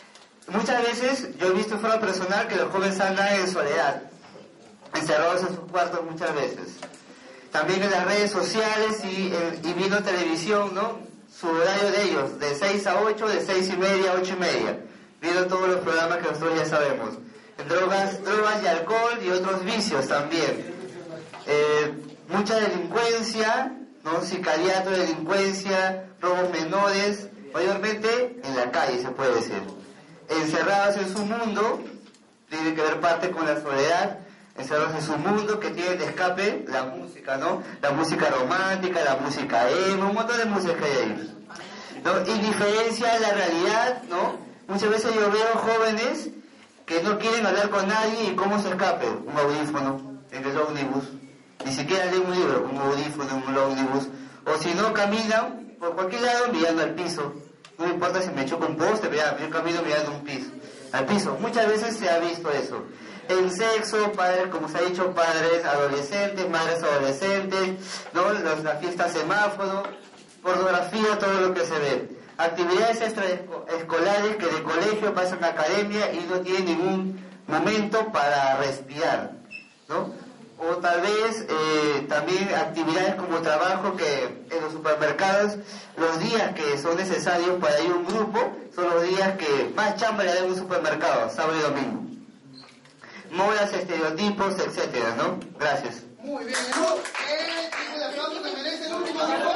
muchas veces yo he visto en forma personal que los jóvenes andan en soledad, encerrados en sus cuartos muchas veces. También en las redes sociales y, y viendo televisión, ¿no? Su horario de ellos, de seis a ocho, de seis y media a ocho y media, viendo todos los programas que nosotros ya sabemos. Drogas, drogas y alcohol y otros vicios también. Eh, mucha delincuencia, ¿no? Sicariato, delincuencia, robos menores, mayormente en la calle se puede decir. Encerrados en su mundo, tiene que ver parte con la soledad, encerrados en su mundo que tiene de escape la música, ¿no? La música romántica, la música emo, un montón de música que hay ahí, ¿no? Indiferencia a la realidad, ¿no? Muchas veces yo veo jóvenes que no quieren hablar con nadie y cómo se escape, un audífono en el ómnibus, ni siquiera leen un libro, un audífono en un ómnibus, o si no caminan por cualquier lado mirando al piso, no me importa si me choco un poste, pero yo camino mirando un piso, al piso, muchas veces se ha visto eso. El sexo, padres, como se ha dicho, padres adolescentes, madres adolescentes, ¿no? Los, la fiesta semáforo, pornografía, todo lo que se ve. Actividades extraescolares que de colegio pasan a academia y no tienen ningún momento para respirar, ¿no? O tal vez eh, también actividades como trabajo que en los supermercados, los días que son necesarios para ir a un grupo, son los días que más chamba le dan en un supermercado, sábado y domingo. Modas, estereotipos, etcétera, ¿no? Gracias. Muy bien, ¿no? ¿Qué tipo de aplauso te merece el último grupo?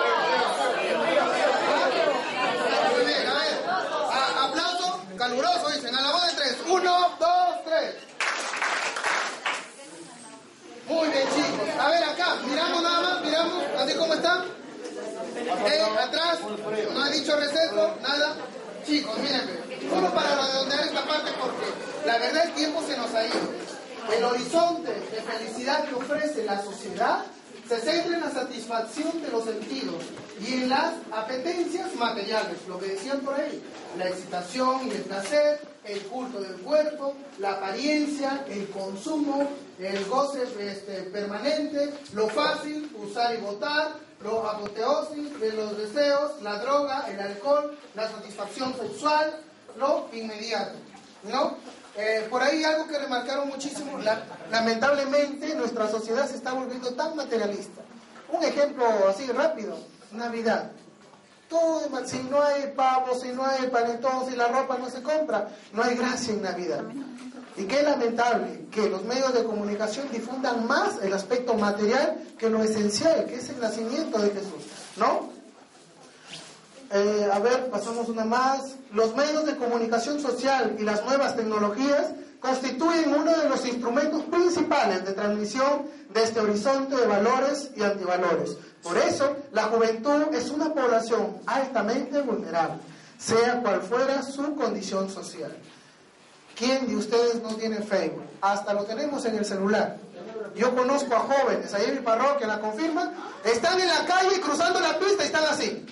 Muy bien, a ver. A, aplauso caluroso, dicen, a la voz de tres. Uno, dos, tres. Muy bien, chicos. A ver, acá, miramos nada más, miramos, así como están. Eh, atrás, no ha dicho receso, nada. Chicos, miren, solo para redondear esta parte porque la verdad el tiempo se nos ha ido. El horizonte de felicidad que ofrece la sociedad se centra en la satisfacción de los sentidos y en las apetencias materiales, lo que decían por ahí, la excitación y el placer, el culto del cuerpo, la apariencia, el consumo, el goce este, permanente, lo fácil, usar y botar, lo apoteosis de los deseos, la droga, el alcohol, la satisfacción sexual, lo inmediato, ¿no? Eh, por ahí algo que remarcaron muchísimo, la, lamentablemente nuestra sociedad se está volviendo tan materialista. Un ejemplo así rápido, Navidad. Todo, si no hay pavo, si no hay panetón, si la ropa no se compra, no hay gracia en Navidad. Y qué lamentable que los medios de comunicación difundan más el aspecto material que lo esencial, que es el nacimiento de Jesús, ¿no? Eh, a ver, pasamos una más. Los medios de comunicación social y las nuevas tecnologías constituyen uno de los instrumentos principales de transmisión de este horizonte de valores y antivalores. Por eso, la juventud es una población altamente vulnerable, sea cual fuera su condición social. ¿Quién de ustedes no tiene Facebook? Hasta lo tenemos en el celular. Yo conozco a jóvenes, ahí en mi parroquia la confirman, están en la calle cruzando la pista y están así.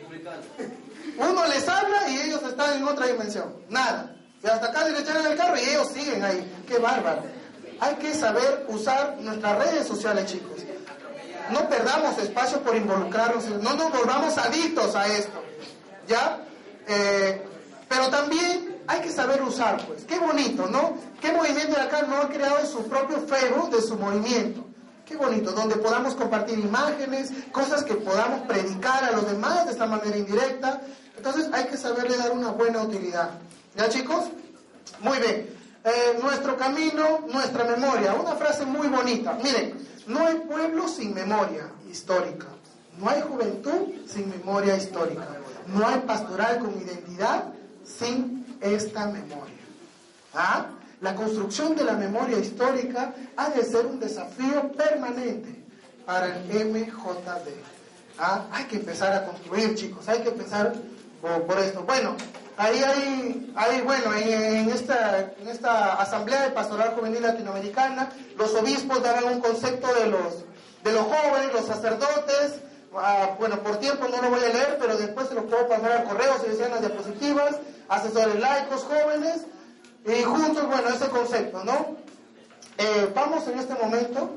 Uno les habla y ellos están en otra dimensión. Nada. Y hasta acá le echan el carro y ellos siguen ahí. ¡Qué bárbaro! Hay que saber usar nuestras redes sociales, chicos. No perdamos espacio por involucrarnos, no nos volvamos adictos a esto. ¿Ya? Eh, pero también hay que saber usar, pues. Qué bonito, ¿no? Qué movimiento de acá no ha creado su propio Facebook de su movimiento. Qué bonito, donde podamos compartir imágenes, cosas que podamos predicar a los demás de esta manera indirecta. Entonces hay que saberle dar una buena utilidad. ¿Ya, chicos? Muy bien. Eh, nuestro camino, nuestra memoria. Una frase muy bonita. Miren, no hay pueblo sin memoria histórica. No hay juventud sin memoria histórica. No hay pastoral con identidad sin esta memoria. ¿Ah? La construcción de la memoria histórica ha de ser un desafío permanente para el M J D. ¿Ah? Hay que empezar a construir, chicos, hay que empezar por, por esto. Bueno, ahí hay, hay bueno, en, en, esta, en esta Asamblea de Pastoral Juvenil Latinoamericana, los obispos daban un concepto de los, de los jóvenes, los sacerdotes. Ah, bueno, por tiempo no lo voy a leer, pero después se los puedo pasar al correo, si desean las diapositivas, asesores laicos, jóvenes. Y juntos, bueno, ese concepto, ¿no? Eh, vamos en este momento.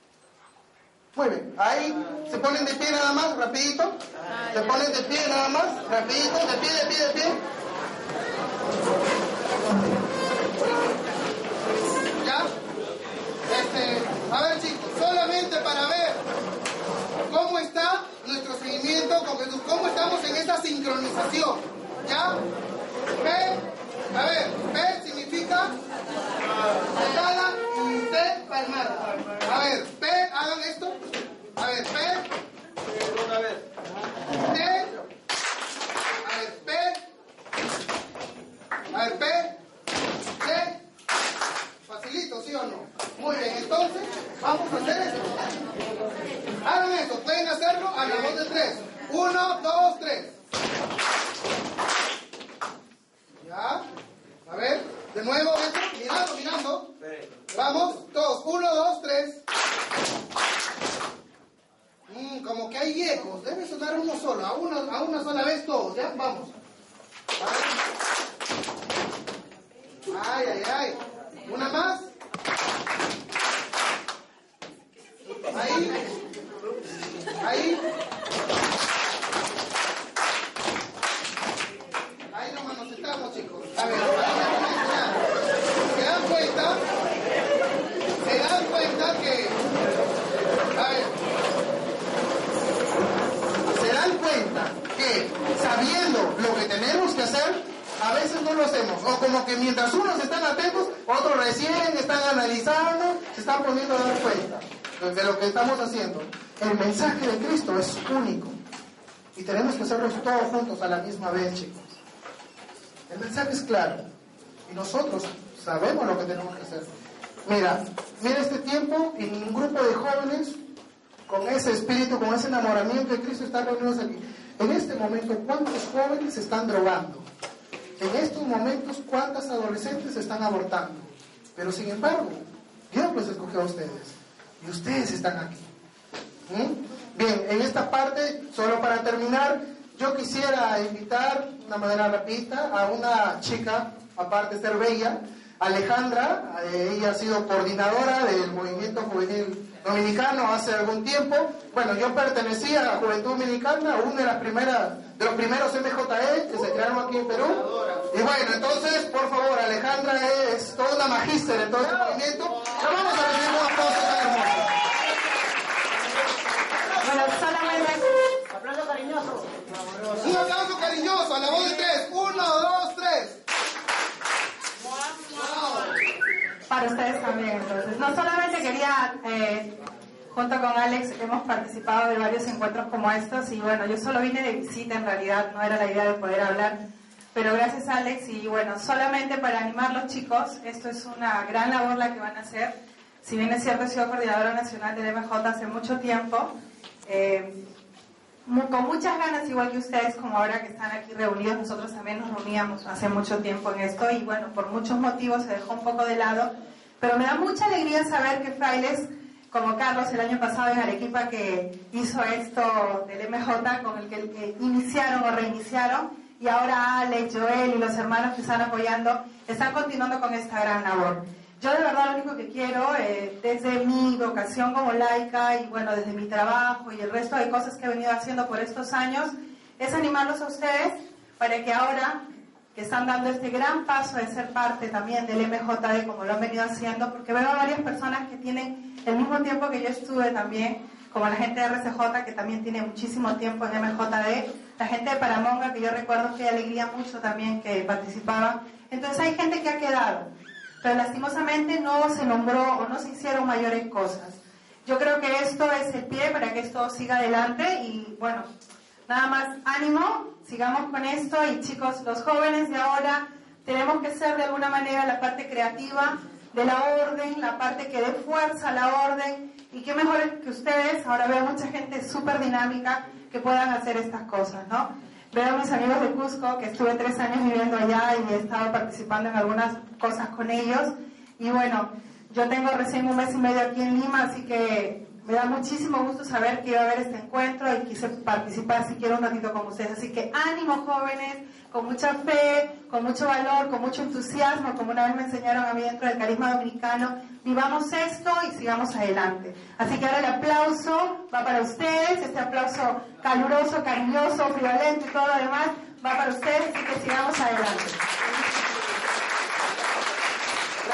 Muy bien, ahí se ponen de pie nada más, rapidito. Se ponen de pie nada más, rapidito, de pie, de pie, de pie. ¿Ya? Este, a ver chicos, solamente para ver cómo está nuestro seguimiento, cómo estamos en esta sincronización. ¿Ya? P, a ver, P significa patada y T palmada. A ver, P, hagan esto. A ver, P. Una vez. T. A ver, P. A ver, P. T. Facilito, ¿sí o no? Muy bien, entonces, vamos a hacer esto. Hagan esto, pueden hacerlo a la voz de tres. Uno, dos, tres. Ya. A ver, de nuevo esto, mirando, mirando. Vamos, todos. Uno, dos, tres. Mm, como que hay ecos. Debe sonar uno solo, a una, a una sola vez todos, ¿ya? Vamos. Ay, ay, ay. Una más. Ahí. Ahí. Ahí nomás nos estamos, chicos. A ver, ¿se dan cuenta? ¿Se dan cuenta que... A ver. ¿Se dan cuenta que sabiendo lo que tenemos que hacer, a veces no lo hacemos? O como que mientras unos están atentos, otros recién están analizando, se están poniendo a dar cuenta de lo que estamos haciendo. El mensaje de Cristo es único y tenemos que hacerlo todos juntos a la misma vez, chicos. El mensaje es claro y nosotros sabemos lo que tenemos que hacer. Mira, mira este tiempo y un grupo de jóvenes con ese espíritu, con ese enamoramiento de Cristo están reunidos aquí. En este momento, ¿cuántos jóvenes se están drogando? En estos momentos, ¿cuántas adolescentes se están abortando? Pero sin embargo, Dios los escogió a ustedes y ustedes están aquí. ¿Mm? Bien, en esta parte, solo para terminar, yo quisiera invitar de una manera rapidita a una chica, aparte de ser bella, Alejandra. Eh, ella ha sido coordinadora del movimiento juvenil dominicano hace algún tiempo. Bueno, yo pertenecía a la Juventud Dominicana, una de las primeras, de los primeros M J E que se crearon aquí en Perú. Y bueno, entonces, por favor, Alejandra es toda una magíster en todo este movimiento. Pero vamos a recibir un aplauso tan hermoso. Bueno, solamente... Aplauso cariñoso. Un aplauso cariñoso a la voz de tres. Uno, dos, tres. Para ustedes también, entonces. No solamente quería, eh, junto con Alex, hemos participado de varios encuentros como estos y bueno, yo solo vine de visita en realidad, no era la idea de poder hablar, pero gracias Alex y bueno, solamente para animar a los chicos, esto es una gran labor la que van a hacer. Si bien es cierto, he sido coordinadora nacional del M J hace mucho tiempo, eh, con muchas ganas, igual que ustedes, como ahora que están aquí reunidos, nosotros también nos reuníamos hace mucho tiempo en esto y bueno, por muchos motivos se dejó un poco de lado, pero me da mucha alegría saber que frailes como Carlos el año pasado en Arequipa, que hizo esto del M J, con el que eh, iniciaron o reiniciaron, y ahora Alex, Joel y los hermanos que están apoyando, están continuando con esta gran labor. Yo de verdad lo único que quiero, eh, desde mi vocación como laica y bueno, desde mi trabajo y el resto de cosas que he venido haciendo por estos años, es animarlos a ustedes para que ahora que están dando este gran paso de ser parte también del M J D como lo han venido haciendo, porque veo a varias personas que tienen el mismo tiempo que yo estuve también, como la gente de R C J que también tiene muchísimo tiempo en M J D, la gente de Paramonga que yo recuerdo que alegría mucho también que participaba. Entonces hay gente que ha quedado, pero lastimosamente no se nombró o no se hicieron mayores cosas. Yo creo que esto es el pie para que esto siga adelante y bueno, nada más ánimo, sigamos con esto y chicos, los jóvenes de ahora tenemos que ser de alguna manera la parte creativa de la orden, la parte que dé fuerza a la orden y qué mejor que ustedes, ahora veo mucha gente súper dinámica que puedan hacer estas cosas, ¿no? Veo a mis amigos de Cusco, que estuve tres años viviendo allá y he estado participando en algunas cosas con ellos. Y bueno, yo tengo recién un mes y medio aquí en Lima, así que me da muchísimo gusto saber que iba a haber este encuentro y quise participar si quiero un ratito con ustedes. Así que ánimo jóvenes, con mucha fe, con mucho valor, con mucho entusiasmo, como una vez me enseñaron a mí dentro del carisma dominicano, vivamos esto y sigamos adelante. Así que ahora el aplauso va para ustedes, este aplauso caluroso, cariñoso, friolento y todo lo demás va para ustedes, así que sigamos adelante.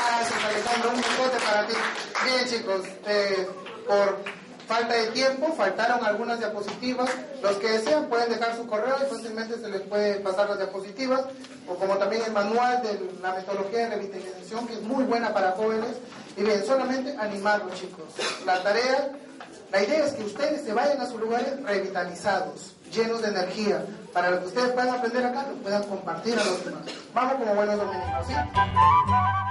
Gracias, Alejandro, un besote para ti. Bien, chicos, eh, por falta de tiempo, faltaron algunas diapositivas. Los que desean pueden dejar su correo y fácilmente se les puede pasar las diapositivas, o como también el manual de la metodología de revitalización, que es muy buena para jóvenes. Y bien, solamente animarlos, chicos. La tarea, la idea es que ustedes se vayan a sus lugares revitalizados, llenos de energía, para que ustedes puedan aprender acá, lo puedan compartir a los demás. Vamos como buenos dominicanos, ¿sí?